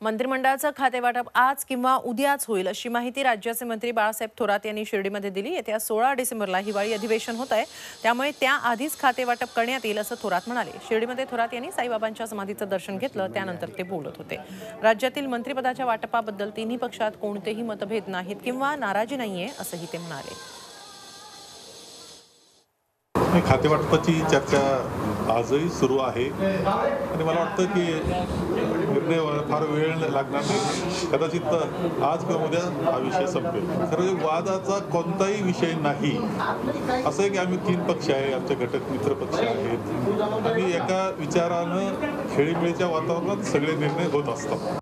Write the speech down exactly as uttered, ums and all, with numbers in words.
मंत्रिमंडळाचं खातेवाटप आज किंवा उद्याच होईल अशी माहिती राज्याचे मंत्री बाळासाहेब थोरात यांनी शिर्डीमध्ये दिली। येत्या सोळा डिसेंबरला हिवाळी अधिवेशन होत आहे, त्यामुळे त्याआधीच खातेवाटप करण्यात येईल असं थोरात म्हणाले। शिर्डीमध्ये थोरात यांनी साईबाबांच्या समाधीचं दर्शन घेतलं, त्यानंतर ते बोलत होते। राज्यातील मंत्रिपदाच्या वाटपाबद्दल तिन्ही पक्षात कोणतेही मतभेद नाहीत किंवा नाराजी नाहीये असंही ते म्हणाले। खातेवाटपाची चर्चा आजही सुरू आहे आणि मला वाटतं की निर्णय फार वेळ लागणार नाही। कदाचित आज किंवा उद्या हा विषय संपेल। खरं वादाचा कोणताही विषय नाही। असं आहे की आम्ही तीन पक्ष आहे, आमचे घटक मित्र पक्ष आहेत आणि एका विचारानं खेळीमेळीच्या वातावरणात सगळे निर्णय होत असतात।